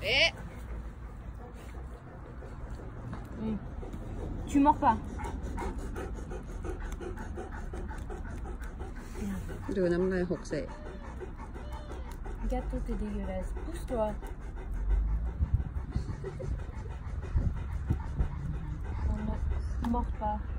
Tu mords pas. ดูน้ำลายหกใส่ Gâteau, t'es dégueulasse. Pousse-toi. On ne mord pas.